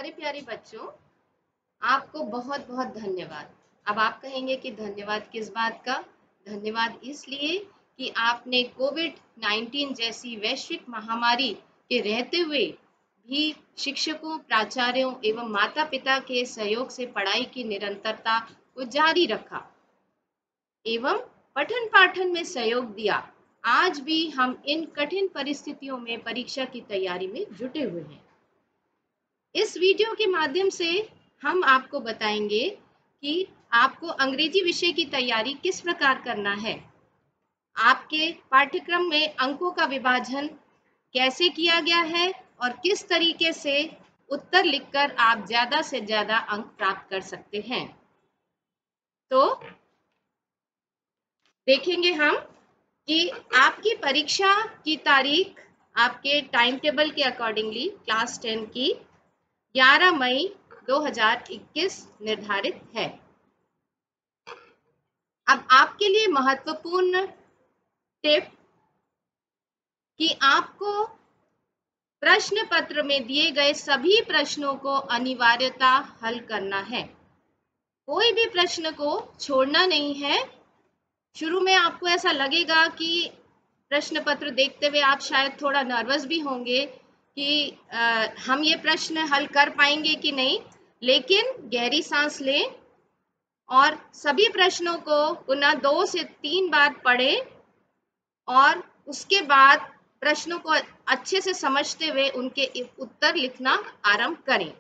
प्यारे प्यारे बच्चों, आपको बहुत बहुत धन्यवाद। अब आप कहेंगे कि धन्यवाद किस बात का? धन्यवाद इसलिए कि आपने कोविड-19 जैसी वैश्विक महामारी के रहते हुए भी शिक्षकों, प्राचार्यों एवं माता-पिता के सहयोग से पढ़ाई की निरंतरता को जारी रखा एवं पठन पाठन में सहयोग दिया। आज भी हम इन कठिन परिस्थितियों में परीक्षा की तैयारी में जुटे हुए हैं। इस वीडियो के माध्यम से हम आपको बताएंगे कि आपको अंग्रेजी विषय की तैयारी किस प्रकार करना है, आपके पाठ्यक्रम में अंकों का विभाजन कैसे किया गया है और किस तरीके से उत्तर लिखकर आप ज़्यादा से ज़्यादा अंक प्राप्त कर सकते हैं। तो देखेंगे हम कि आपकी परीक्षा की तारीख आपके टाइम टेबल के अकॉर्डिंगली क्लास 10 की 11 मई 2021 निर्धारित है। अब आपके लिए महत्वपूर्ण टिप कि आपको प्रश्न पत्र में दिए गए सभी प्रश्नों को अनिवार्यता हल करना है। कोई भी प्रश्न को छोड़ना नहीं है। शुरू में आपको ऐसा लगेगा कि प्रश्न पत्र देखते हुए आप शायद थोड़ा नर्वस भी होंगे कि हम ये प्रश्न हल कर पाएंगे कि नहीं, लेकिन गहरी सांस लें और सभी प्रश्नों को पुनः 2 से 3 बार पढ़ें और उसके बाद प्रश्नों को अच्छे से समझते हुए उनके उत्तर लिखना आरंभ करें।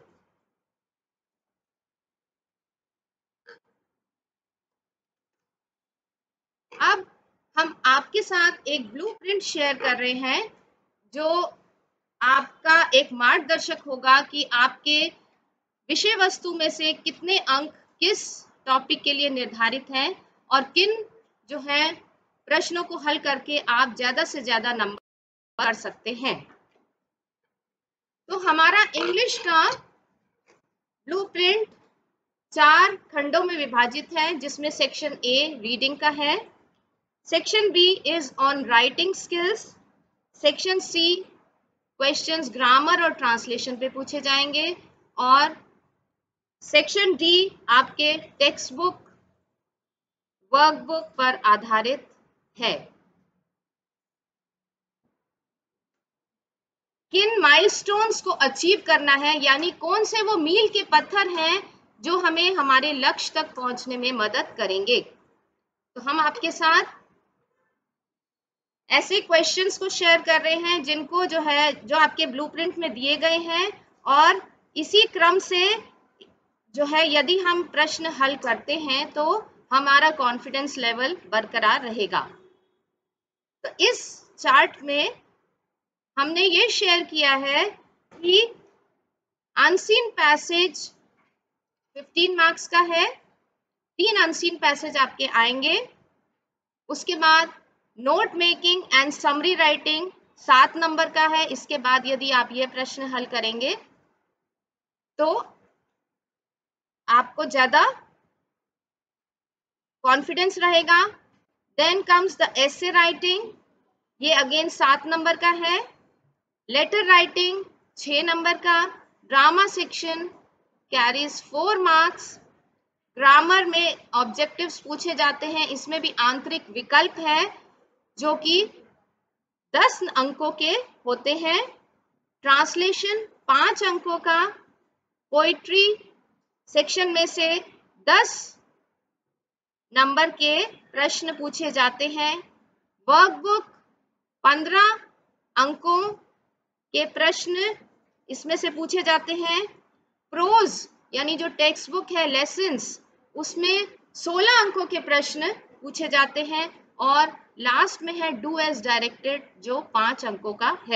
अब हम आपके साथ एक ब्लूप्रिंट शेयर कर रहे हैं जो आपका एक मार्गदर्शक होगा कि आपके विषय वस्तु में से कितने अंक किस टॉपिक के लिए निर्धारित हैं और किन जो है प्रश्नों को हल करके आप ज़्यादा से ज़्यादा नंबर कर सकते हैं। तो हमारा इंग्लिश का ब्लूप्रिंट 4 खंडों में विभाजित है, जिसमें सेक्शन ए रीडिंग का है, section B is on writing skills, section C questions grammar और ट्रांसलेशन पे पूछे जाएंगे और सेक्शन डी आपके टेक्स्ट बुक वर्कबुक पर आधारित है। किन माइलस्टोन्स को अचीव करना है, यानी कौन से वो मील के पत्थर हैं जो हमें हमारे लक्ष्य तक पहुंचने में मदद करेंगे। तो हम आपके साथ ऐसे क्वेश्चंस को शेयर कर रहे हैं जिनको जो आपके ब्लूप्रिंट में दिए गए हैं और इसी क्रम से जो है यदि हम प्रश्न हल करते हैं तो हमारा कॉन्फिडेंस लेवल बरकरार रहेगा। तो इस चार्ट में हमने ये शेयर किया है कि अनसीन पैसेज 15 मार्क्स का है, 3 अनसीन पैसेज आपके आएंगे। उसके बाद note making and summary writing 7 number का है। इसके बाद यदि आप ये प्रश्न हल करेंगे तो आपको ज्यादा कॉन्फिडेंस रहेगा। Then comes the essay writing, ये अगेन 7 नंबर का है। लेटर राइटिंग 6 नंबर का। Drama section carries 4 marks. Grammar में ऑब्जेक्टिव्स पूछे जाते हैं, इसमें भी आंतरिक विकल्प है जो कि 10 अंकों के होते हैं। ट्रांसलेशन 5 अंकों का। पोइट्री सेक्शन में से 10 नंबर के प्रश्न पूछे जाते हैं। वर्कबुक 15 अंकों के प्रश्न इसमें से पूछे जाते हैं। प्रोज यानी जो टेक्स्ट बुक है लेसन्स, उसमें 16 अंकों के प्रश्न पूछे जाते हैं और लास्ट में है डू एज डायरेक्टेड जो 5 अंकों का है।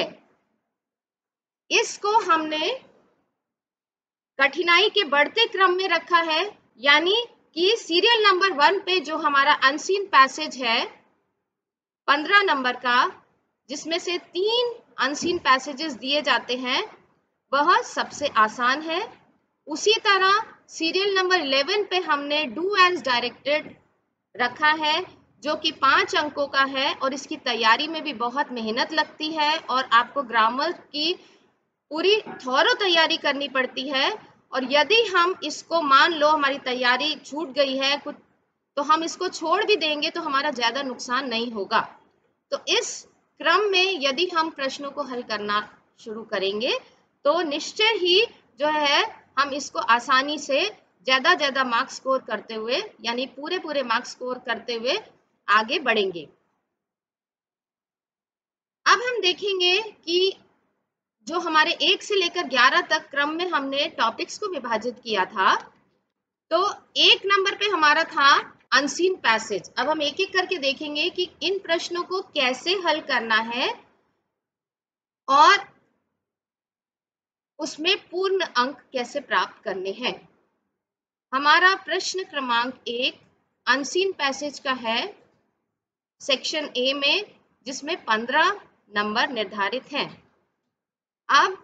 इसको हमने कठिनाई के बढ़ते क्रम में रखा है, यानी कि सीरियल नंबर 1 पे जो हमारा अनसीन पैसेज है 15 नंबर का, जिसमें से 3 अनसीन पैसेजेस दिए जाते हैं, वह सबसे आसान है। उसी तरह सीरियल नंबर 11 पे हमने डू एज डायरेक्टेड रखा है जो कि 5 अंकों का है और इसकी तैयारी में भी बहुत मेहनत लगती है और आपको ग्रामर की पूरी थॉरो तैयारी करनी पड़ती है। और यदि हम इसको मान लो हमारी तैयारी छूट गई है कुछ, तो हम इसको छोड़ भी देंगे तो हमारा ज्यादा नुकसान नहीं होगा। तो इस क्रम में यदि हम प्रश्नों को हल करना शुरू करेंगे तो निश्चय ही जो है हम इसको आसानी से ज्यादा मार्क्स स्कोर करते हुए, यानी पूरे मार्क्स स्कोर करते हुए आगे बढ़ेंगे। अब हम देखेंगे कि जो हमारे 1 से लेकर 11 तक क्रम में हमने टॉपिक्स को विभाजित किया था, तो 1 नंबर पे हमारा था अनसीन पैसेज। अब हम एक एक करके देखेंगे कि इन प्रश्नों को कैसे हल करना है और उसमें पूर्ण अंक कैसे प्राप्त करने हैं। हमारा प्रश्न क्रमांक 1 अनसीन पैसेज का है, सेक्शन ए में, जिसमें 15 नंबर निर्धारित हैं। अब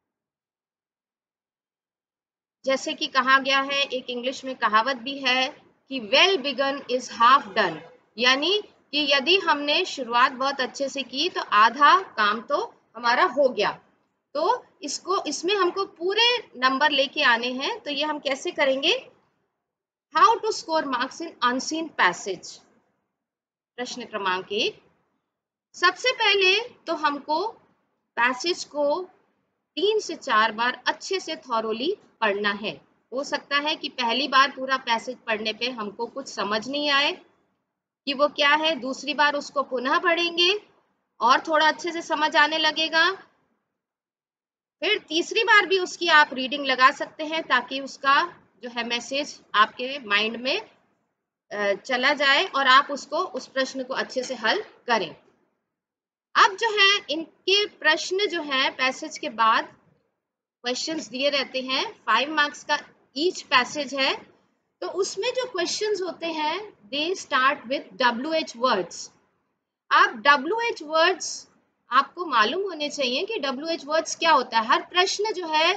जैसे कि कहा गया है, एक इंग्लिश में कहावत भी है कि well begun is half done, यानी कि यदि हमने शुरुआत बहुत अच्छे से की तो आधा काम तो हमारा हो गया। तो इसमें हमको पूरे नंबर लेके आने हैं। तो ये हम कैसे करेंगे? How to score marks in unseen passage. प्रश्न क्रमांक 1, सबसे पहले तो हमको पैसेज को 3 से 4 बार अच्छे से थॉरोली पढ़ना है। हो सकता है कि पहली बार पूरा पैसेज पढ़ने पे हमको कुछ समझ नहीं आए कि वो क्या है, दूसरी बार उसको पुनः पढ़ेंगे और थोड़ा अच्छे से समझ आने लगेगा, फिर तीसरी बार भी उसकी आप रीडिंग लगा सकते हैं ताकि उसका जो है मैसेज आपके माइंड में चला जाए और आप उसको, उस प्रश्न को अच्छे से हल करें। अब जो है इनके प्रश्न जो है पैसेज के बाद क्वेश्चंस दिए रहते हैं, 5 मार्क्स का ईच पैसेज है। तो उसमें जो क्वेश्चंस होते हैं they start with WH words. आप WH वर्ड्स आपको मालूम होने चाहिए कि WH वर्ड्स क्या होता है। हर प्रश्न जो है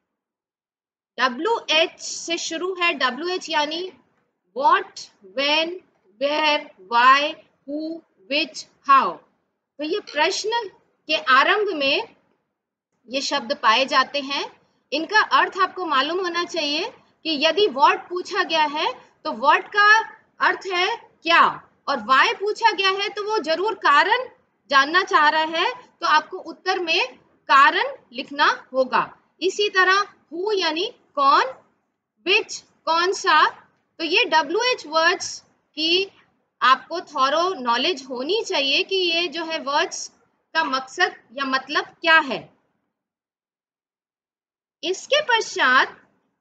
WH से शुरू है। WH यानी what, when, where, why, who, which, how. तो ये प्रश्न के आरंभ में ये शब्द पाए जाते हैं। इनका अर्थ आपको मालूम होना चाहिए कि यदि व्हाट पूछा गया है तो व्हाट का अर्थ है क्या, और व्हाई पूछा गया है तो वो जरूर कारण जानना चाह रहा है, तो आपको उत्तर में कारण लिखना होगा। इसी तरह हु यानी कौन, विच कौन सा। तो ये WH वर्ड्स की आपको थॉरो नॉलेज होनी चाहिए कि ये जो है वर्ड्स का मकसद या मतलब क्या है। इसके पश्चात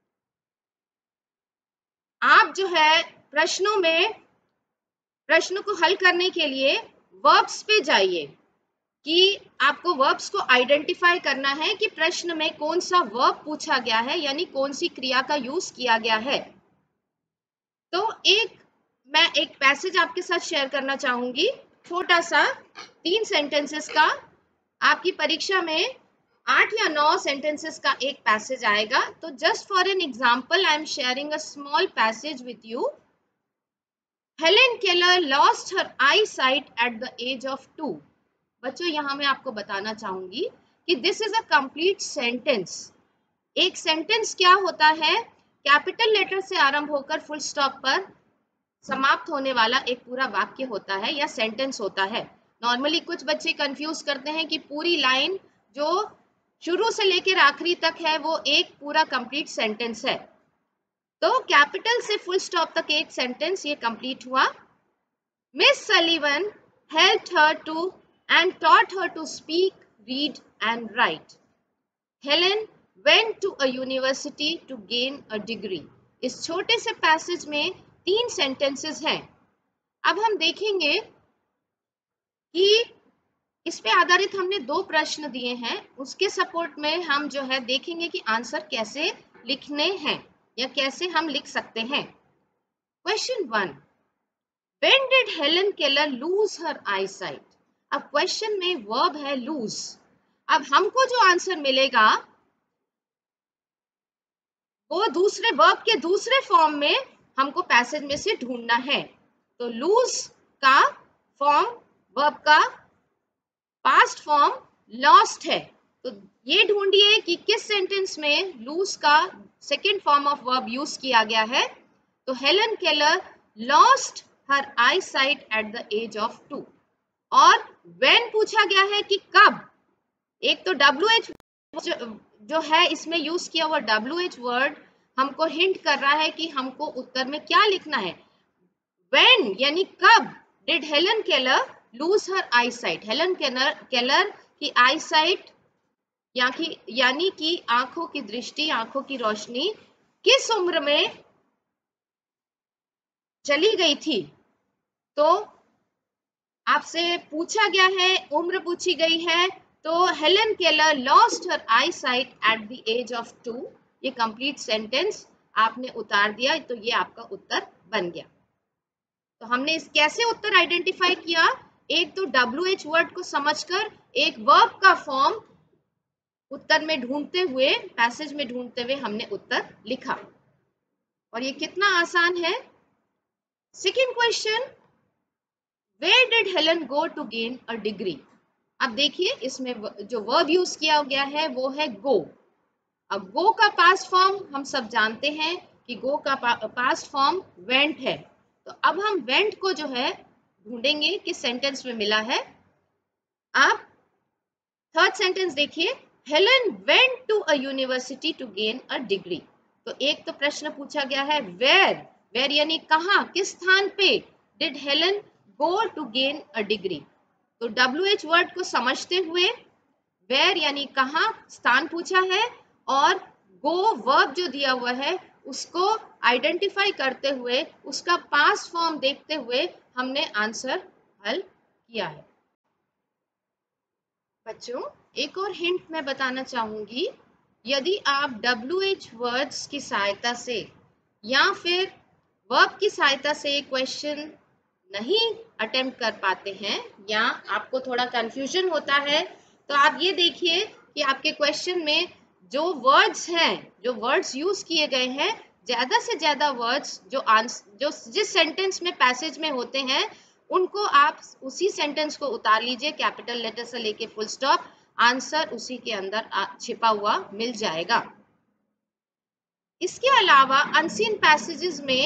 आप जो है प्रश्नों में, प्रश्न को हल करने के लिए वर्ब्स पे जाइए कि आपको वर्ब्स को आइडेंटिफाई करना है कि प्रश्न में कौन सा वर्ब पूछा गया है, यानी कौन सी क्रिया का यूज किया गया है। तो मैं एक पैसेज आपके साथ शेयर करना चाहूंगी, छोटा सा 3 सेंटेंसेस का। आपकी परीक्षा में 8 या 9 सेंटेंसेस का एक पैसेज आएगा। तो just for an example I am sharing a small passage with you. Helen Keller lost her eyesight at the age of 2। बच्चों यहाँ मैं आपको बताना चाहूंगी कि this is a complete sentence. एक सेंटेंस क्या होता है? कैपिटल लेटर से आरंभ होकर फुल स्टॉप पर समाप्त होने वाला एक पूरा वाक्य होता है या सेंटेंस होता है। नॉर्मली कुछ बच्चे कंफ्यूज करते हैं कि पूरी लाइन जो शुरू से लेकर आखिरी तक है वो एक पूरा कंप्लीट सेंटेंस है। तो कैपिटल से फुल स्टॉप तक एक सेंटेंस ये कंप्लीट हुआ। Miss Sullivan helped her to and taught her to speak, read and write. Helen went to a university to gain a degree. इस छोटे से पैसेज में 3 सेंटेंसेस हैं। अब हम देखेंगे कि इस पे आधारित हमने 2 प्रश्न दिए हैं, उसके सपोर्ट में हम जो है देखेंगे कि आंसर कैसे लिखने हैं या कैसे हम लिख सकते हैं। Question 1, When did Helen Keller lose her eyesight? अब क्वेश्चन में वर्ब है lose। अब हमको जो आंसर मिलेगा वो दूसरे वर्ब के दूसरे फॉर्म में हमको पैसेज में से ढूंढना है। तो lose का फॉर्म, वर्ब का पास्ट फॉर्म lost है। तो ये ढूंढिए कि किस सेंटेंस में लूज का second form of verb use किया गया है। तो Helen Keller lost her eyesight at the age of 2 और व्हेन पूछा गया है कि कब। एक तो WH जो है इसमें यूज किया हुआ WH वर्ड हमको हिंट कर रहा है कि हमको उत्तर में क्या लिखना है। व्हेन यानी कब did Helen Keller lose her eyesight. Helen Keller की आई साइट यानी कि आंखों की दृष्टि, आंखों की रोशनी किस उम्र में चली गई थी। तो आपसे पूछा गया है, उम्र पूछी गई है, तो Helen Keller lost her eyesight at the age of 2। ये कंप्लीट सेंटेंस आपने उतार दिया, तो ये आपका उत्तर बन गया। तो हमने इस कैसे उत्तर आइडेंटिफाई किया, एक तो WH वर्ड को समझकर एक वर्ब का फॉर्म उत्तर में ढूंढते हुए, पैसेज में ढूंढते हुए हमने उत्तर लिखा, और ये कितना आसान है। Second question, where did Helen go to gain a degree. अब देखिए इसमें जो वर्ब यूज किया गया है वो है गो। अब गो का पास्ट फॉर्म हम सब जानते हैं कि गो का पास्ट फॉर्म वेंट है। तो अब हम वेंट को जो है ढूंढेंगे किस सेंटेंस में मिला है। आप थर्ड सेंटेंस देखिए, Helen went to a university to gain a degree. तो एक तो प्रश्न पूछा गया है वेयर, वेयर यानी कहाँ, किस स्थान पे did Helen go to gain a degree. तो WH वर्ड को समझते हुए वेयर यानी कहाँ, स्थान पूछा है, और गो वर्ब जो दिया हुआ है उसको आइडेंटिफाई करते हुए उसका पास्ट फॉर्म देखते हुए हमने आंसर हल किया है। बच्चों एक और हिंट मैं बताना चाहूंगी, यदि आप WH वर्ड्स की सहायता से या फिर वर्ब की सहायता से क्वेश्चन नहीं अटेम्प्ट कर पाते हैं या आपको थोड़ा कंफ्यूजन होता है, तो आप ये देखिए कि आपके क्वेश्चन में जो वर्ड्स हैं, जो वर्ड्स यूज किए गए हैं, ज्यादा से ज्यादा वर्ड्स जो जिस सेंटेंस में पैसेज में होते हैं उनको आप उसी सेंटेंस को उतार लीजिए, कैपिटल लेटर से लेके फुल स्टॉप, आंसर उसी के अंदर छिपा हुआ मिल जाएगा। इसके अलावा अनसीन पैसेजेस में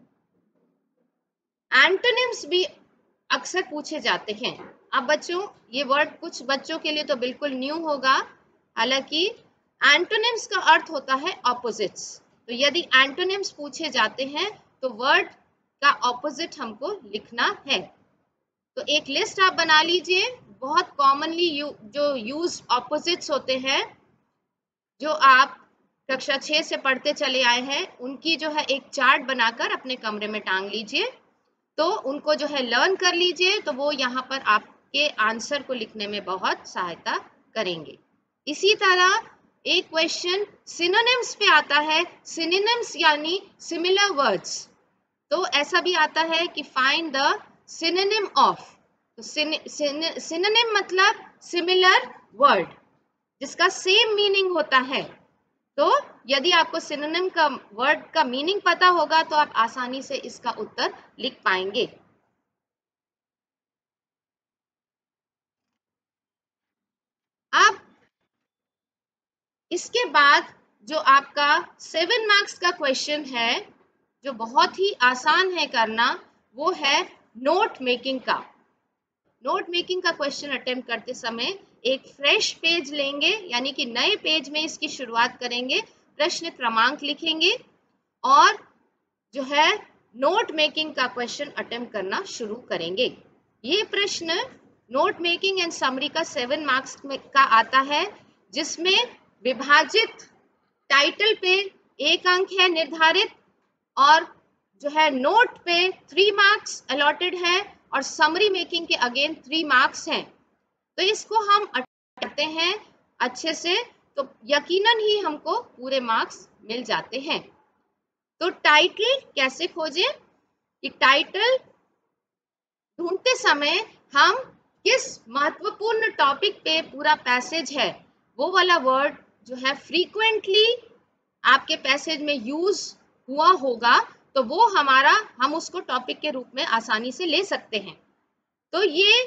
एंटोनिम्स भी अक्सर पूछे जाते हैं। अब बच्चों ये वर्ड कुछ बच्चों के लिए तो बिल्कुल न्यू होगा, हालांकि एंटोनिम्स का अर्थ होता है ऑपोजिट्स। तो यदि एंटोनिम्स पूछे जाते हैं तो वर्ड का ऑपोजिट हमको लिखना है। तो एक लिस्ट आप बना लीजिए, बहुत कॉमनली जो यूज ऑपोजिट्स होते हैं, जो आप कक्षा 6 से पढ़ते चले आए हैं, उनकी जो है एक चार्ट बनाकर अपने कमरे में टांग लीजिए। तो उनको जो है लर्न कर लीजिए, तो वो यहाँ पर आपके आंसर को लिखने में बहुत सहायता करेंगे। इसी तरह एक क्वेश्चन सिनोनिम्स पे आता है, सिनोनिम्स यानी सिमिलर वर्ड्स। तो ऐसा भी आता है कि फाइंड द सिनोनिम ऑफ। तो सिनोनिम मतलब सिमिलर वर्ड जिसका सेम मीनिंग होता है। तो यदि आपको सिनोनिम का वर्ड का मीनिंग पता होगा तो आप आसानी से इसका उत्तर लिख पाएंगे। अब इसके बाद जो आपका 7 मार्क्स का क्वेश्चन है, जो बहुत ही आसान है करना, वो है नोट मेकिंग का। नोट मेकिंग का क्वेश्चन अटेम्प्ट करते समय एक फ्रेश पेज लेंगे, यानी कि नए पेज में इसकी शुरुआत करेंगे, प्रश्न क्रमांक लिखेंगे और जो है नोट मेकिंग का क्वेश्चन अटेम्प्ट करना शुरू करेंगे। ये प्रश्न नोट मेकिंग एंड समरी का 7 मार्क्स का आता है, जिसमें विभाजित टाइटल पे 1 अंक है निर्धारित, और जो है नोट पे 3 मार्क्स अलॉटेड है, और समरी मेकिंग के अगेन 3 मार्क्स हैं। तो इसको हम करते हैं अच्छे से तो यकीनन ही हमको पूरे मार्क्स मिल जाते हैं। तो टाइटल कैसे खोजें, कि टाइटल ढूंढते समय हम किस महत्वपूर्ण टॉपिक पे पूरा पैसेज है वो वाला वर्ड जो है फ्रीक्वेंटली आपके पैसेज में यूज हुआ होगा, तो वो हम उसको टॉपिक के रूप में आसानी से ले सकते हैं। तो ये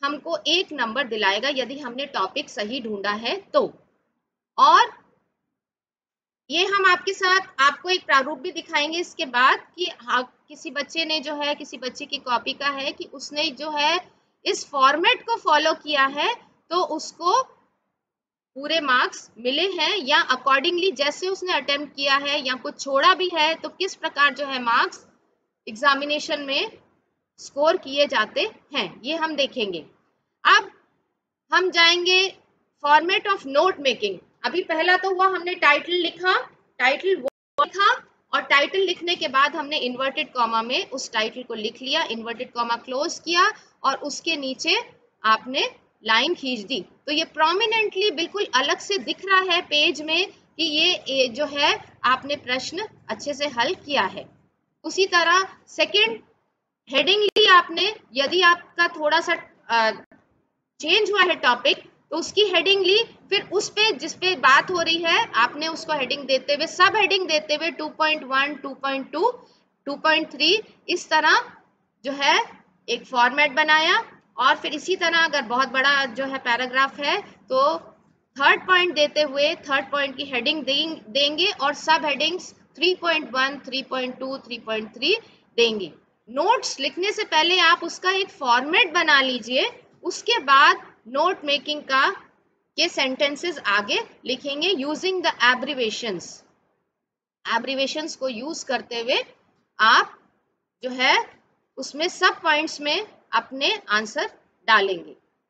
हमको 1 नंबर दिलाएगा यदि हमने टॉपिक सही ढूंढा है तो। और ये हम आपके साथ आपको एक प्रारूप भी दिखाएंगे इसके बाद कि किसी बच्चे ने जो है, किसी बच्चे की कॉपी का है कि उसने जो है इस फॉर्मेट को फॉलो किया है तो उसको पूरे मार्क्स मिले हैं, या अकॉर्डिंगली जैसे उसने अटेम्प्ट किया है या कुछ छोड़ा भी है तो किस प्रकार जो है मार्क्स एग्जामिनेशन में स्कोर किए जाते हैं, ये हम देखेंगे। अब हम जाएंगे फॉर्मेट ऑफ नोट मेकिंग। अभी पहला तो हुआ हमने टाइटल लिखा, टाइटल लिखा, और टाइटल लिखने के बाद हमने इन्वर्टेड कॉमा में उस टाइटल को लिख लिया, इन्वर्टेड कॉमा क्लोज किया और उसके नीचे आपने लाइन खींच दी, तो ये प्रोमिनेंटली बिल्कुल अलग से दिख रहा है पेज में कि ये जो है आपने प्रश्न अच्छे से हल किया है। उसी तरह सेकंड हेडिंग ली आपने, यदि आपका थोड़ा सा चेंज हुआ है टॉपिक तो उसकी हेडिंग ली, फिर उस पे जिस पे बात हो रही है आपने उसको हेडिंग देते हुए, सब हेडिंग देते हुए 2.1, 2.2, 2.3 इस तरह जो है एक फॉर्मेट बनाया। और फिर इसी तरह अगर बहुत बड़ा जो है पैराग्राफ है तो थर्ड पॉइंट देते हुए थर्ड पॉइंट की हेडिंग देंगे और सब हेडिंग्स 3.1, 3.2, 3.3 देंगे। नोट्स लिखने से पहले आप उसका एक फॉर्मेट बना लीजिए, उसके बाद नोट मेकिंग का ये सेंटेंसेस आगे लिखेंगे यूजिंग द एब्रिवेशंस। एब्रिवेशंस को यूज करते हुए आप जो है उसमें सब पॉइंट्स में अपने आंसर डालेंगे।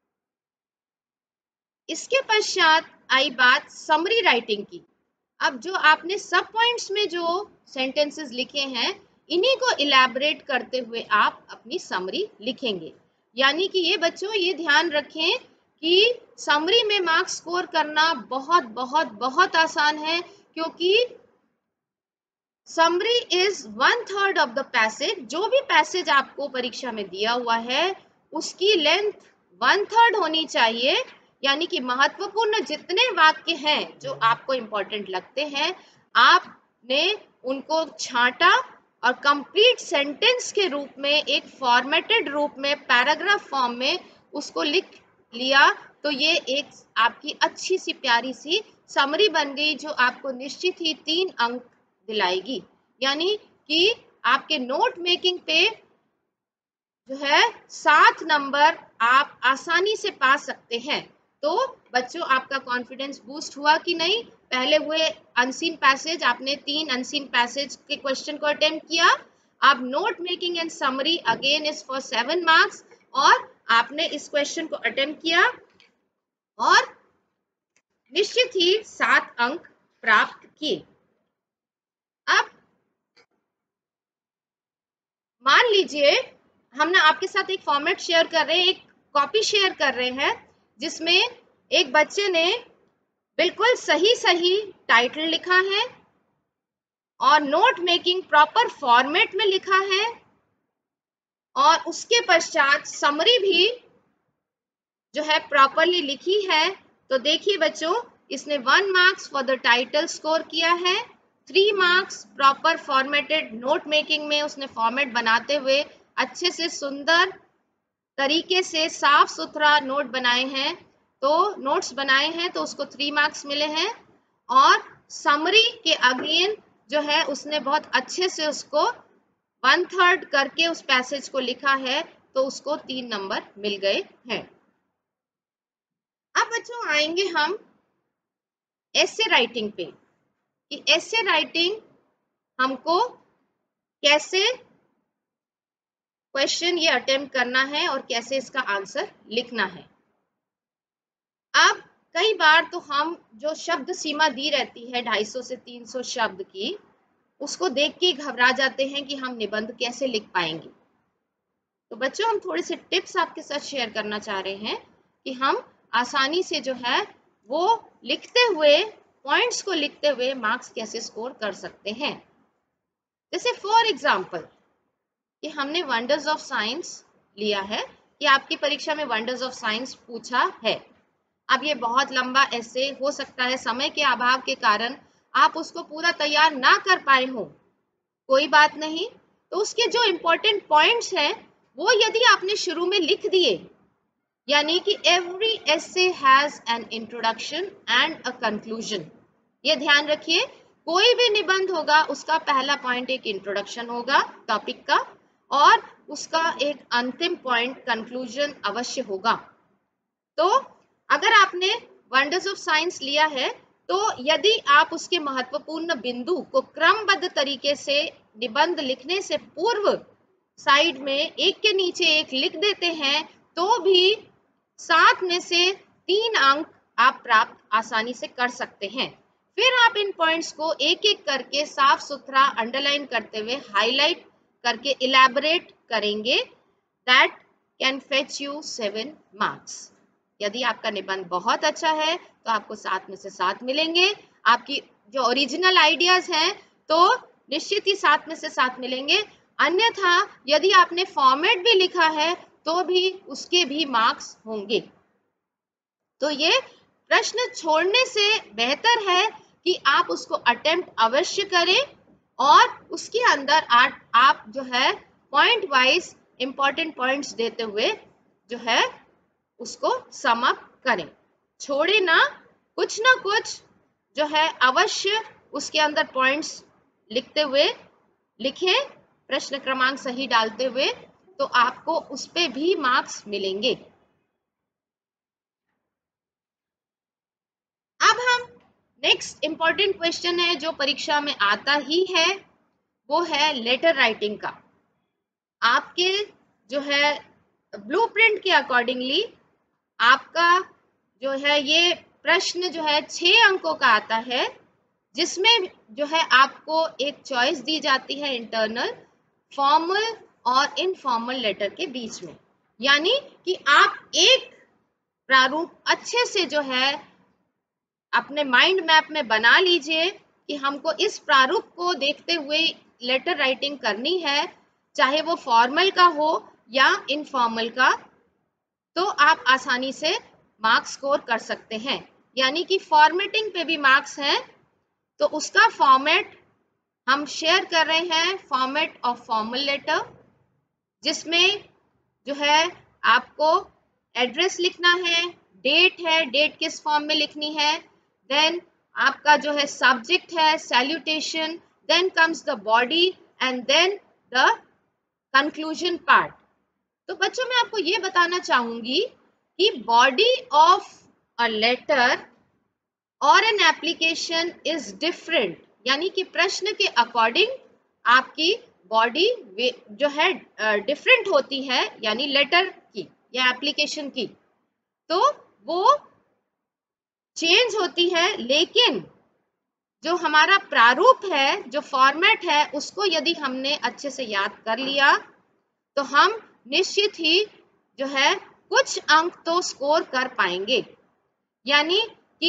इसके पश्चात आई बात समरी राइटिंग की। अब जो आपने सब पॉइंट्स में जो सेंटेंसेस लिखे हैं इन्हीं को इलैबोरेट करते हुए आप अपनी समरी लिखेंगे। यानी कि ये बच्चों ये ध्यान रखें कि समरी में मार्क्स स्कोर करना बहुत बहुत बहुत आसान है, क्योंकि summary is 1/3 of the passage. जो भी पैसेज आपको परीक्षा में दिया हुआ है उसकी लेंथ 1/3 होनी चाहिए, यानी कि महत्वपूर्ण जितने वाक्य हैं जो आपको इंपॉर्टेंट लगते हैं आपने उनको छांटा और कंप्लीट सेंटेंस के रूप में एक फॉर्मेटेड रूप में पैराग्राफ फॉर्म में उसको लिख लिया, तो ये एक आपकी अच्छी सी प्यारी सी समरी बन गई जो आपको निश्चित ही 3 अंक दिलाएगी। यानी कि आपके नोट मेकिंग पे जो है 7 नंबर आप आसानी से पा सकते हैं। तो बच्चों आपका कॉन्फिडेंस बूस्ट हुआ कि नहीं? पहले हुए अनसीन पैसेज, आपने 3 अनसीन पैसेज के क्वेश्चन को अटेम्प्ट किया। अब note making and summary again is for 7 marks और आपने इस क्वेश्चन को अटेम्प्ट किया और निश्चित ही 7 अंक प्राप्त किए। अब मान लीजिए हम ना आपके साथ एक फॉर्मेट शेयर कर रहे हैं, एक कॉपी शेयर कर रहे हैं जिसमें एक बच्चे ने बिल्कुल सही सही टाइटल लिखा है और नोट मेकिंग प्रॉपर फॉर्मेट में लिखा है और उसके पश्चात समरी भी जो है प्रॉपरली लिखी है। तो देखिए बच्चों, इसने 1 marks for the title score किया है, 3 marks proper formatted note making में उसने फॉर्मेट बनाते हुए अच्छे से सुंदर तरीके से साफ सुथरा नोट बनाए हैं, तो नोट्स बनाए हैं तो उसको 3 मार्क्स मिले हैं। और समरी के अगेन जो है उसने बहुत अच्छे से उसको 1/3 करके उस पैसेज को लिखा है तो उसको 3 नंबर मिल गए हैं। अब बच्चों आएंगे हम एसे राइटिंग पे कि एसे राइटिंग हमको कैसे क्वेश्चन ये अटेम्प्ट करना है और कैसे इसका आंसर लिखना है। अब कई बार तो हम जो शब्द सीमा दी रहती है 250 से 300 शब्द की, उसको देख के घबरा जाते हैं कि हम निबंध कैसे लिख पाएंगे। तो बच्चों हम थोड़े से टिप्स आपके साथ शेयर करना चाह रहे हैं कि हम आसानी से जो है वो लिखते हुए, पॉइंट्स को लिखते हुए मार्क्स कैसे स्कोर कर सकते हैं। जैसे फॉर एग्जाम्पल कि हमने वंडर्स ऑफ साइंस लिया है कि आपकी परीक्षा में वंडर्स ऑफ साइंस पूछा है। अब ये बहुत लंबा ऐसे हो सकता है, समय के अभाव के कारण आप उसको पूरा तैयार ना कर पाए हो, कोई बात नहीं। तो उसके जो इम्पोर्टेंट पॉइंट्स हैं वो यदि आपने शुरू में लिख दिए यानी कि every essay has an introduction and a conclusion. ये ध्यान रखिए, कोई भी निबंध होगा उसका पहला पॉइंट एक इंट्रोडक्शन होगा टॉपिक का, और उसका एक अंतिम पॉइंट कंक्लूजन अवश्य होगा। तो अगर आपने वंडर्स ऑफ साइंस लिया है तो यदि आप उसके महत्वपूर्ण बिंदु को क्रमबद्ध तरीके से निबंध लिखने से पूर्व साइड में एक के नीचे एक लिख देते हैं तो भी 7 में से 3 अंक आप प्राप्त आसानी से कर सकते हैं। फिर आप इन पॉइंट्स को एक एक करके साफ सुथरा अंडरलाइन करते हुए हाईलाइट करके इलैबोरेट करेंगे। That can fetch you 7 marks. यदि आपका निबंध बहुत अच्छा है तो आपको 7 में से 7 मिलेंगे। आपकी जो ओरिजिनल आइडियाज हैं तो निश्चित ही 7 में से 7 मिलेंगे। अन्यथा यदि आपने फॉर्मेट भी लिखा है तो भी उसके भी मार्क्स होंगे। तो ये प्रश्न छोड़ने से बेहतर है कि आप उसको अटेम्प्ट अवश्य करें और उसके अंदर आप जो है पॉइंट वाइज इंपॉर्टेंट पॉइंट्स देते हुए जो है उसको सम अप करें। छोड़े ना कुछ जो है अवश्य उसके अंदर पॉइंट्स लिखते हुए लिखें, प्रश्न क्रमांक सही डालते हुए, तो आपको उस पे भी मार्क्स मिलेंगे। अब हम नेक्स्ट इंपॉर्टेंट क्वेश्चन है जो परीक्षा में आता ही है, वो है लेटर राइटिंग का। आपके जो है ब्लूप्रिंट के अकॉर्डिंगली आपका जो है ये प्रश्न जो है 6 अंकों का आता है, जिसमें जो है आपको एक चॉइस दी जाती है इंटरनल, फॉर्मल और इनफॉर्मल लेटर के बीच में। यानी कि आप एक प्रारूप अच्छे से जो है अपने माइंड मैप में बना लीजिए कि हमको इस प्रारूप को देखते हुए लेटर राइटिंग करनी है, चाहे वो फॉर्मल का हो या इनफॉर्मल का, तो आप आसानी से मार्क्स स्कोर कर सकते हैं। यानी कि फॉर्मेटिंग पे भी मार्क्स हैं, तो उसका फॉर्मेट हम शेयर कर रहे हैं, फॉर्मेट ऑफ फॉर्मल लेटर, जिसमें जो है आपको एड्रेस लिखना है, डेट किस फॉर्म में लिखनी है, देन आपका जो है सब्जेक्ट है salutation, then comes the body and then the conclusion part. तो बच्चों मैं आपको ये बताना चाहूंगी कि बॉडी ऑफ अ लेटर और एन एप्लीकेशन इज डिफरेंट। यानी कि प्रश्न के अकॉर्डिंग आपकी बॉडी जो है डिफरेंट होती है, यानी लेटर की या एप्लीकेशन की, तो वो चेंज होती है। लेकिन जो हमारा प्रारूप है, जो फॉर्मेट है, उसको यदि हमने अच्छे से याद कर लिया तो हम निश्चित ही जो है कुछ अंक तो स्कोर कर पाएंगे। यानी कि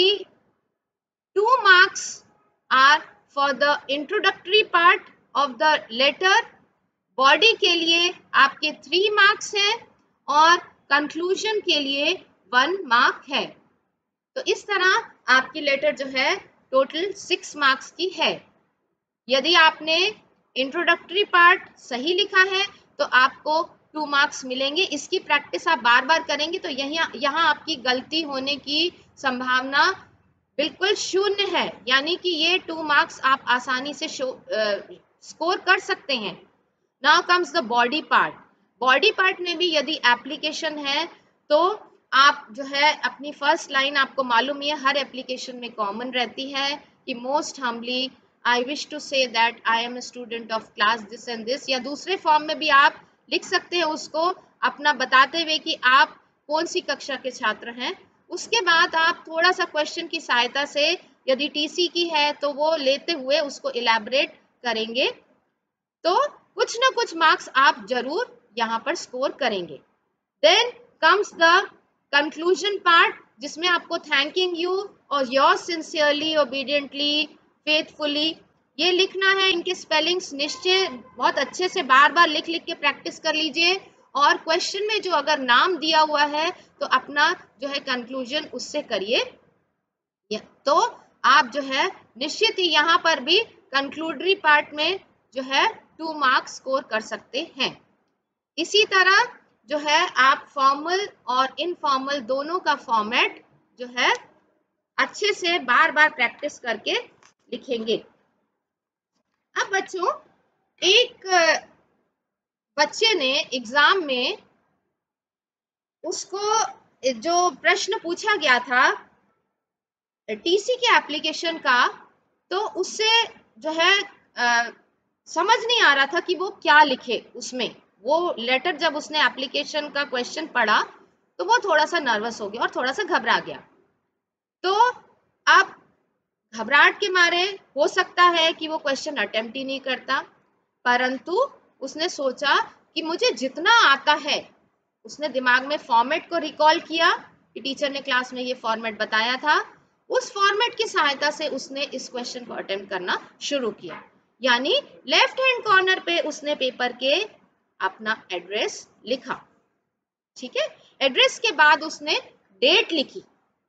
2 marks are for the introductory part of the letter, body के लिए आपके 3 marks हैं और कंक्लूजन के लिए 1 mark है। तो इस तरह आपकी लेटर जो है टोटल 6 marks की है। यदि आपने इंट्रोडक्टरी पार्ट सही लिखा है तो आपको 2 marks मिलेंगे। इसकी प्रैक्टिस आप बार बार करेंगे तो यहाँ आपकी गलती होने की संभावना बिल्कुल शून्य है। यानी कि ये 2 marks आप आसानी से स्कोर कर सकते हैं। Now comes the body part. Body part में भी यदि एप्लीकेशन है तो आप जो है अपनी फर्स्ट लाइन, आपको मालूम है हर एप्लीकेशन में कॉमन रहती है कि most humbly I wish to say that I am a student of class this and this, या दूसरे फॉर्म में भी आप लिख सकते हैं उसको अपना बताते हुए कि आप कौन सी कक्षा के छात्र हैं। उसके बाद आप थोड़ा सा क्वेश्चन की सहायता से, यदि टीसी की है तो वो लेते हुए उसको इलैबोरेट करेंगे, तो कुछ ना कुछ मार्क्स आप जरूर यहाँ पर स्कोर करेंगे। Then comes the conclusion part, जिसमें आपको थैंकिंग यू और योर्स सिंसियरली, ओबीडियंटली, फेथफुली ये लिखना है। इनके स्पेलिंग्स निश्चय बहुत अच्छे से बार बार लिख लिख के प्रैक्टिस कर लीजिए, और क्वेश्चन में जो अगर नाम दिया हुआ है तो अपना जो है कंक्लूजन उससे करिए, तो आप जो है निश्चित ही यहाँ पर भी कंक्लूडरी पार्ट में जो है 2 marks स्कोर कर सकते हैं। इसी तरह जो है आप फॉर्मल और इनफॉर्मल दोनों का फॉर्मेट जो है अच्छे से बार बार प्रैक्टिस करके लिखेंगे। अब बच्चों, एक बच्चे ने एग्जाम में उसको जो प्रश्न पूछा गया था टीसी के एप्लीकेशन का, तो उससे जो है समझ नहीं आ रहा था कि वो क्या लिखे उसमें। वो लेटर जब उसने एप्लीकेशन का क्वेश्चन पढ़ा तो वो थोड़ा सा नर्वस हो गया और थोड़ा सा घबरा गया। तो अब घबराहट के मारे हो सकता है कि वो क्वेश्चन अटेम्प्ट ही नहीं करता, परंतु उसने सोचा कि मुझे जितना आता है, उसने दिमाग में फॉर्मेट को रिकॉल किया कि टीचर ने क्लास में ये फॉर्मेट बताया था, उस फॉर्मेट की सहायता से उसने इस क्वेश्चन को अटेम्प्ट करना शुरू किया। यानी लेफ्ट हैंड कॉर्नर पे उसने पेपर के अपना एड्रेस लिखा। ठीक है, एड्रेस के बाद उसने डेट लिखी।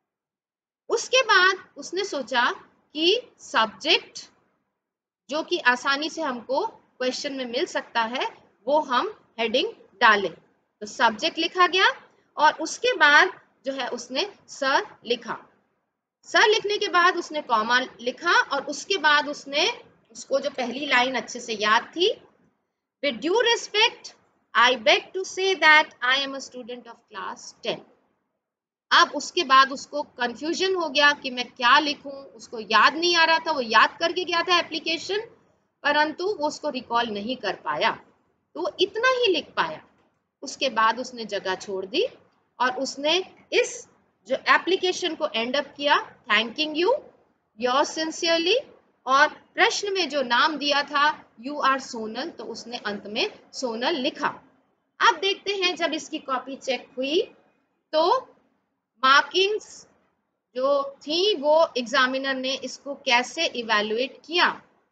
उसके बाद उसने सोचा कि सब्जेक्ट जो कि आसानी से हमको क्वेश्चन में मिल सकता है वो हम हेडिंग डालें। तो सब्जेक्ट लिखा गया और उसके बाद जो है उसने सर लिखा। सर लिखने के बाद उसने कॉमा लिखा और उसके बाद उसने उसको जो पहली लाइन अच्छे से याद थी, with due respect I beg to say that I am a student of class 10। अब उसके बाद उसको कंफ्यूजन हो गया कि मैं क्या लिखूं, उसको याद नहीं आ रहा था। वो याद करके गया था एप्लीकेशन, परंतु वो उसको रिकॉल नहीं कर पाया, तो वो इतना ही लिख पाया। उसके बाद उसने जगह छोड़ दी और उसने इस जो एप्लीकेशन को एंड अप किया, थैंकिंग यू योर्स सिंसियरली, और प्रश्न में जो नाम दिया था यू आर सोनल, तो उसने अंत में सोनल लिखा। अब देखते हैं जब इसकी कॉपी चेक हुई तो मार्किंग्स जो थी वो एग्जामिनर ने इसको कैसे इवैल्यूएट किया।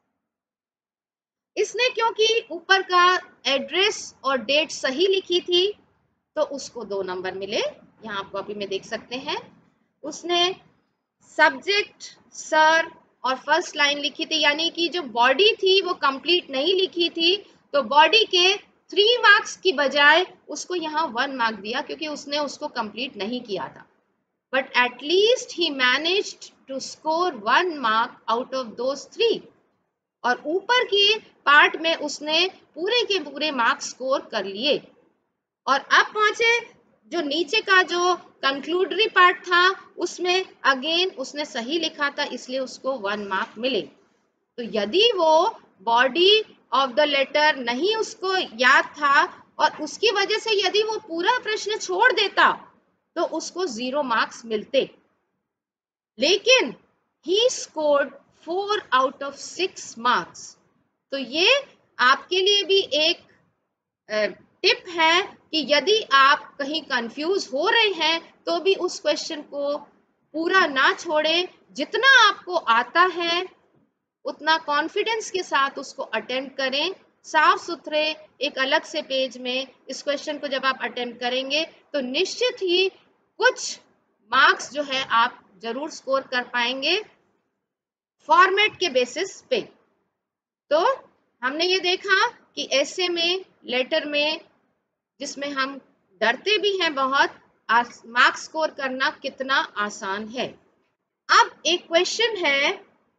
इसने क्योंकि ऊपर का एड्रेस और डेट सही लिखी थी तो उसको 2 नंबर मिले, यहाँ आप कॉपी में देख सकते हैं। उसने सब्जेक्ट, सर और फर्स्ट लाइन लिखी थी, यानी कि जो बॉडी थी वो कंप्लीट नहीं लिखी थी, तो बॉडी के 3 मार्क्स की बजाय उसको यहाँ 1 मार्क दिया क्योंकि उसने उसको कंप्लीट नहीं किया था। But at least he managed to score 1 mark out of those 3. और ऊपर के पार्ट में उसने पूरे के पूरे मार्क्स स्कोर कर लिए। और अब पहुंचे जो नीचे का जो कंक्लूडरी पार्ट था, उसमें अगेन उसने सही लिखा था, इसलिए उसको 1 मार्क मिले। तो यदि वो बॉडी ऑफ द लेटर नहीं उसको याद था और उसकी वजह से यदि वो पूरा प्रश्न छोड़ देता तो उसको 0 मार्क्स मिलते, लेकिन he scored 4 out of 6 marks. तो ये आपके लिए भी एक टिप है कि यदि आप कहीं कंफ्यूज हो रहे हैं तो भी उस क्वेश्चन को पूरा ना छोड़ें, जितना आपको आता है उतना कॉन्फिडेंस के साथ उसको अटेम्प्ट करें। साफ सुथरे एक अलग से पेज में इस क्वेश्चन को जब आप अटेम्प्ट करेंगे तो निश्चित ही कुछ मार्क्स जो है आप जरूर स्कोर कर पाएंगे फॉर्मेट के बेसिस पे। तो हमने ये देखा कि ऐसे में, लेटर में, जिसमें हम डरते भी हैं बहुत, मार्क्स स्कोर करना कितना आसान है। अब एक क्वेश्चन है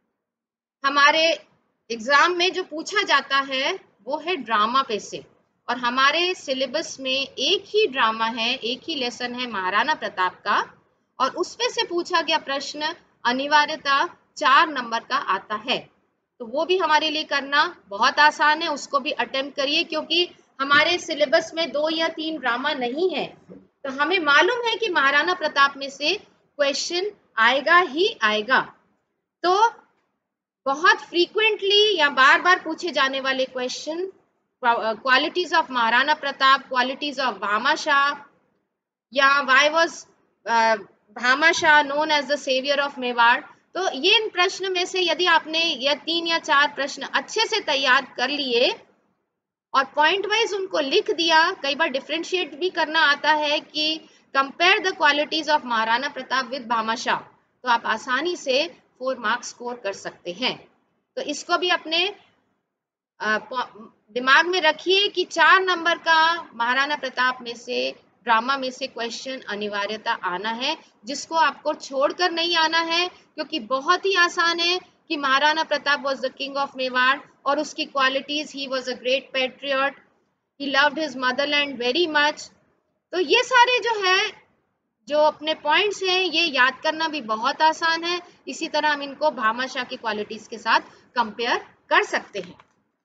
हमारे एग्जाम में जो पूछा जाता है वो है ड्रामा पे से, और हमारे सिलेबस में एक ही ड्रामा है, एक ही लेसन है महाराणा प्रताप का, और उसमें से पूछा गया प्रश्न अनिवार्यता 4 नंबर का आता है। तो वो भी हमारे लिए करना बहुत आसान है, उसको भी अटेम्प्ट करिए क्योंकि हमारे सिलेबस में 2 या 3 ड्रामा नहीं है। तो हमें मालूम है कि महाराणा प्रताप में से क्वेश्चन आएगा ही आएगा। तो बहुत फ्रीक्वेंटली या बार बार पूछे जाने वाले question, qualities of Maharana Pratap, qualities of Bhamashah, या why was Bhamashah known as the saviour of Mewar. तो ये इन प्रश्न में से यदि आपने ये 3 या 4 प्रश्न अच्छे से तैयार कर लिए और पॉइंट वाइज उनको लिख दिया, कई बार डिफरेंशिएट भी करना आता है कि compare the qualities of Maharana Pratap with Bhamashah, तो आप आसानी से 4 मार्क्स स्कोर कर सकते हैं। तो इसको भी अपने दिमाग में रखिए कि 4 नंबर का महाराणा प्रताप में से, ड्रामा में से क्वेश्चन अनिवार्यता आना है, जिसको आपको छोड़कर नहीं आना है, क्योंकि बहुत ही आसान है कि Maharana Pratap was the king of Mewar और उसकी qualities, he was a great patriot, he loved his motherland very much. तो ये सारे जो है, जो अपने पॉइंट्स हैं, ये याद करना भी बहुत आसान है। इसी तरह हम इनको भामाशाह की क्वालिटीज के साथ कंपेयर कर सकते हैं।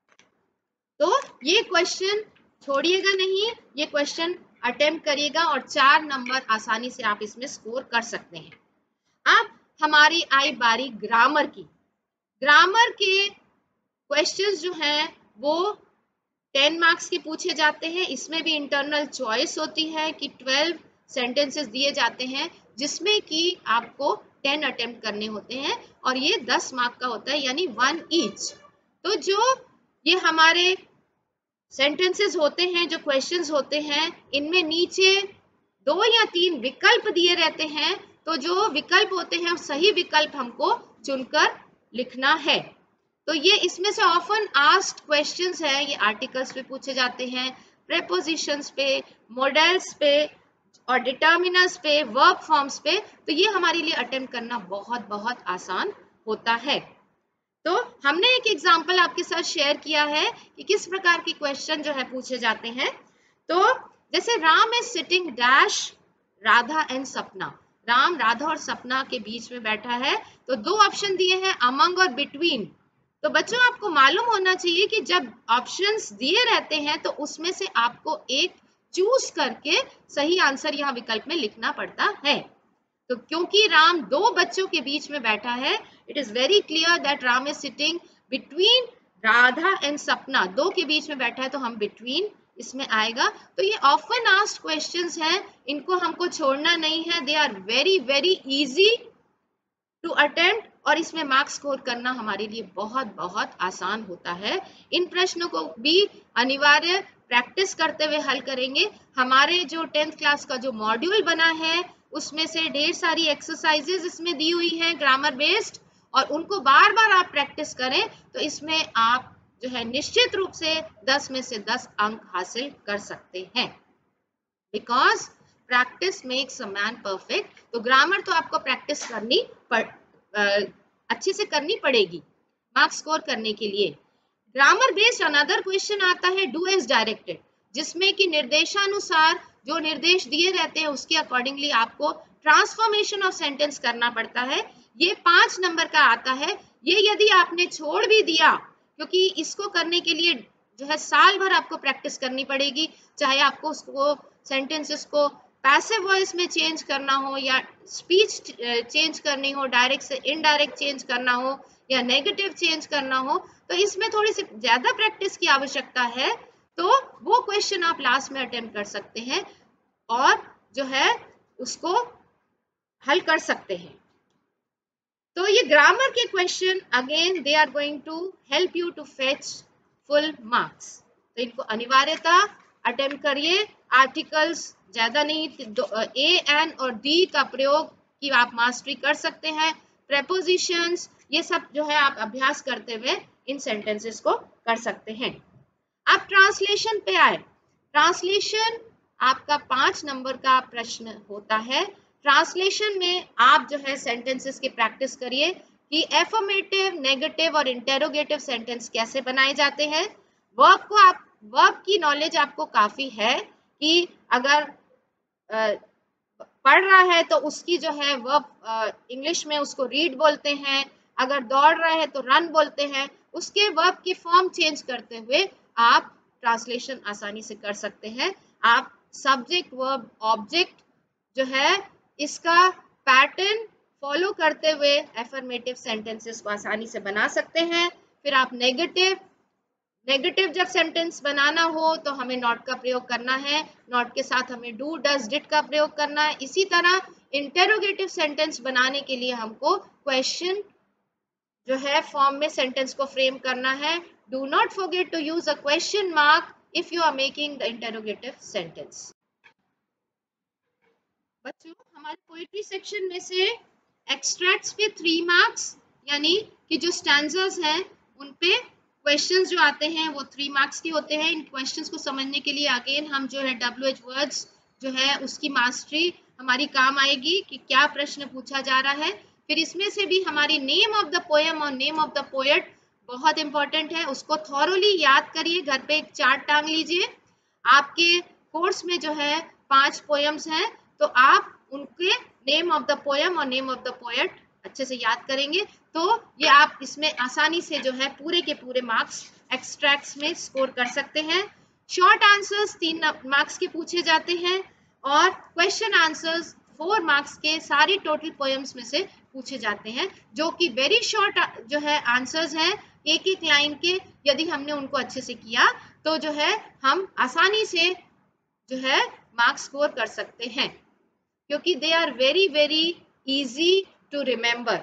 तो ये क्वेश्चन छोड़िएगा नहीं, ये क्वेश्चन अटेम्प्ट करिएगा और 4 नंबर आसानी से आप इसमें स्कोर कर सकते हैं। अब हमारी आई बारी ग्रामर की। ग्रामर के क्वेश्चंस जो हैं वो 10 मार्क्स के पूछे जाते हैं। इसमें भी इंटरनल चॉइस होती है कि 12 सेंटेंसेस दिए जाते हैं, जिसमें कि आपको 10 अटेम्प्ट करने होते हैं और ये 10 मार्क का होता है, यानी 1 ईच। तो जो ये हमारे सेंटेंसेस होते हैं, जो क्वेश्चंस होते हैं, इनमें नीचे 2 या 3 विकल्प दिए रहते हैं। तो जो विकल्प होते हैं, सही विकल्प हमको चुनकर लिखना है। तो ये इसमें से ऑफन आस्क्ड क्वेश्चंस है, ये आर्टिकल्स पे पूछे जाते हैं, प्रेपोजिशंस पे, मॉडल्स पे और डिटर्मिनर्स पे, वर्ब फॉर्म्स पे। तो ये हमारे लिए अटेम्प्ट करना बहुत बहुत आसान होता है। तो हमने एक एग्जाम्पल आपके साथ शेयर किया है कि किस प्रकार के क्वेश्चन जो है पूछे जाते हैं। तो जैसे Ram is sitting dash Radha and Sapna, Ram, Radha और सपना के बीच में बैठा है। तो 2 ऑप्शन दिए हैं, अमंग और बिटवीन। तो बच्चों आपको मालूम होना चाहिए कि जब ऑप्शंस दिए रहते हैं तो उसमें से आपको एक चूज करके सही आंसर यहाँ विकल्प में लिखना पड़ता है। तो क्योंकि राम 2 बच्चों के बीच में बैठा है, it is very clear that Ram is sitting between Radha and Sapna, 2 के बीच में बैठा है, तो हम बिटवीन इसमें आएगा। तो ये ऑफन आस्क्ड क्वेश्चंस हैं, इनको हमको छोड़ना नहीं है। They are very very easy to attempt और इसमें मार्क्स स्कोर करना हमारे लिए बहुत बहुत आसान होता है। इन प्रश्नों को भी अनिवार्य प्रैक्टिस करते हुए हल करेंगे। हमारे जो 10th क्लास का जो मॉड्यूल बना है, उसमें से ढेर सारी एक्सरसाइजेज इसमें दी हुई हैं ग्रामर बेस्ड, और उनको बार बार आप प्रैक्टिस करें तो इसमें आप जो है निश्चित रूप से 10 में से 10 अंक हासिल कर सकते हैं। Because practice makes a man perfect. तो ग्रामर तो आपको प्रैक्टिस करनी अच्छे से करनी पड़ेगी मार्क्स स्कोर करने के लिए। ग्रामर बेस्ड अनदर क्वेश्चन आता है डू एज डायरेक्टेड, जिसमें कि निर्देशानुसार जो निर्देश दिए रहते हैं उसके अकॉर्डिंगली आपको ट्रांसफॉर्मेशन ऑफ सेंटेंस करना पड़ता है। ये 5 नंबर का आता है। ये यदि आपने छोड़ भी दिया, क्योंकि इसको करने के लिए जो है साल भर आपको प्रैक्टिस करनी पड़ेगी, चाहे आपको उसको सेंटेंसेस को पैसिव वॉइस में चेंज करना हो या स्पीच चेंज करनी हो, डायरेक्ट से इनडायरेक्ट चेंज करना हो या नेगेटिव चेंज करना हो, तो इसमें थोड़ी सी ज्यादा प्रैक्टिस की आवश्यकता है। तो वो क्वेश्चन आप लास्ट में अटेम्प्ट कर सकते हैं और जो है उसको हल कर सकते हैं। तो ये ग्रामर के question again they are going to help you to fetch full marks. तो इनको अनिवार्यता अटेम्प्ट करिए। आर्टिकल्स ज्यादा नहीं, ए, एन और डी का प्रयोग की आप मास्टरी कर सकते हैं। प्रेपोजिशंस ये सब जो है आप अभ्यास करते हुए इन सेंटेंसेस को कर सकते हैं। अब ट्रांसलेशन पे आए। ट्रांसलेशन आपका 5 नंबर का प्रश्न होता है। ट्रांसलेशन में आप जो है सेंटेंसेस की प्रैक्टिस करिए कि एफर्मेटिव, नेगेटिव और इंटेरोगेटिव सेंटेंस कैसे बनाए जाते हैं। वर्ब की नॉलेज आपको काफी है कि अगर पढ़ रहा है तो उसकी जो है वर्ब इंग्लिश में उसको रीड बोलते हैं, अगर दौड़ रहा है तो रन बोलते हैं। उसके वर्ब की फॉर्म चेंज करते हुए आप ट्रांसलेशन आसानी से कर सकते हैं। आप सब्जेक्ट, वर्ब, ऑब्जेक्ट जो है इसका पैटर्न फॉलो करते हुए एफर्मेटिव सेंटेंसेस को आसानी से बना सकते हैं। फिर आप नेगेटिव जब सेंटेंस बनाना हो तो हमें नॉट का प्रयोग करना है, नॉट के साथ हमें डू, डज, डिड का प्रयोग करना है। इसी तरह इंटेरोगेटिव सेंटेंस बनाने के लिए हमको क्वेश्चन जो है फॉर्म में सेंटेंस को फ्रेम करना है। Do not forget to use a question mark if you are making the interrogative sentence. बच्चों हमारे पोइट्री सेक्शन में से एक्सट्रैक्ट्स पे 3 मार्क्स, यानी कि जो स्टैंजर्स हैं उन पे क्वेश्चंस जो आते हैं वो 3 मार्क्स के होते हैं। इन क्वेश्चंस को समझने के लिए अगेन हम जो है WH वर्ड्स जो है उसकी मास्टरी हमारी काम आएगी कि क्या प्रश्न पूछा जा रहा है। फिर इसमें से भी हमारी नेम ऑफ द पोएम और नेम ऑफ द पोएट बहुत इंपॉर्टेंट है, उसको थॉरोली याद करिए, घर पे एक चार्ट टांग लीजिए। आपके कोर्स में जो है 5 पोएम्स हैं, तो आप उनके नेम ऑफ द पोएम और नेम ऑफ द पोएट अच्छे से याद करेंगे तो ये आप इसमें आसानी से जो है पूरे के पूरे मार्क्स एक्सट्रैक्ट्स में स्कोर कर सकते हैं। शॉर्ट आंसर्स 3 मार्क्स के पूछे जाते हैं और क्वेश्चन आंसर्स 4 मार्क्स के सारी टोटल पोएम्स में से पूछे जाते हैं, जो कि वेरी शॉर्ट जो है आंसर्स हैं, एक एक लाइन के। यदि हमने उनको अच्छे से किया तो जो है हम आसानी से जो है मार्क्स स्कोर कर सकते हैं, क्योंकि they are very very easy to remember.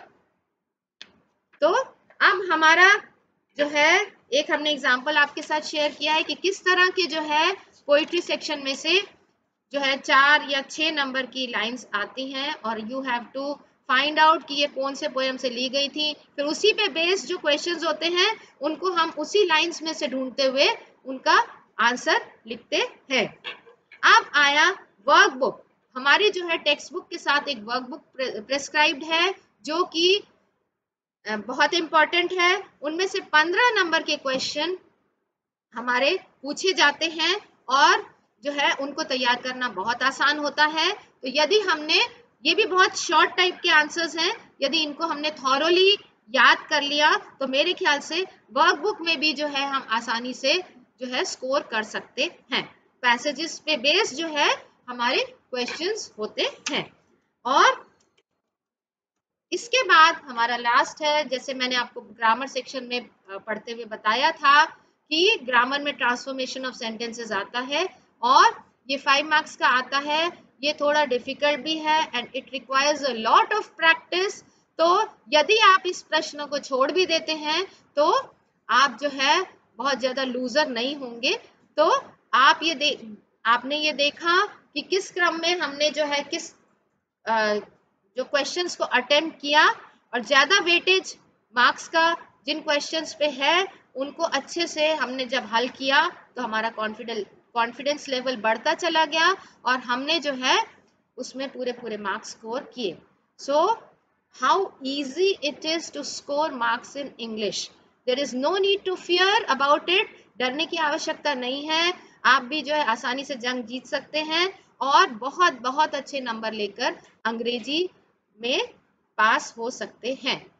तो अब हमारा जो है एक हमने एग्जांपल आपके साथ शेयर किया है कि किस तरह के जो है पोइट्री सेक्शन में से जो है 4 या 6 नंबर की लाइंस आती हैं और you have to find out कि ये कौन से पोएम से ली गई थी। फिर उसी पे बेस्ड जो क्वेश्चंस होते हैं उनको हम उसी लाइंस में से ढूंढते हुए उनका आंसर लिखते हैं। अब आया वर्कबुक। हमारी जो है टेक्स्ट बुक के साथ एक वर्कबुक प्रेस्क्राइब्ड है जो कि बहुत इंपॉर्टेंट है। उनमें से 15 नंबर के क्वेश्चन हमारे पूछे जाते हैं और जो है उनको तैयार करना बहुत आसान होता है। तो यदि हमने, ये भी बहुत शॉर्ट टाइप के आंसर्स हैं, यदि इनको हमने थॉरोली याद कर लिया तो मेरे ख्याल से वर्कबुक में भी जो है हम आसानी से जो है स्कोर कर सकते हैं। पैसेजेस पे बेस्ड जो है हमारे क्वेश्चंस होते हैं। और इसके बाद हमारा लास्ट है, जैसे मैंने आपको ग्रामर सेक्शन में पढ़ते हुए बताया था कि ग्रामर में ट्रांसफॉर्मेशन ऑफ सेंटेंसेस आता है और ये 5 मार्क्स का आता है। ये थोड़ा डिफिकल्ट भी है and it requires a lot of practice. तो यदि आप इस प्रश्न को छोड़ भी देते हैं तो आप जो है बहुत ज्यादा लूजर नहीं होंगे। तो आप आपने ये देखा कि किस क्रम में हमने जो है किस जो क्वेश्चंस को अटेम्प्ट किया और ज्यादा वेटेज मार्क्स का जिन क्वेश्चंस पे है उनको अच्छे से हमने जब हल किया तो हमारा कॉन्फिडेंस लेवल बढ़ता चला गया और हमने जो है उसमें पूरे पूरे मार्क्स स्कोर किए। So how easy it is to score marks in English. There is no need to fear about it. डरने की आवश्यकता नहीं है। आप भी जो है आसानी से जंग जीत सकते हैं और बहुत बहुत अच्छे नंबर लेकर अंग्रेजी में पास हो सकते हैं।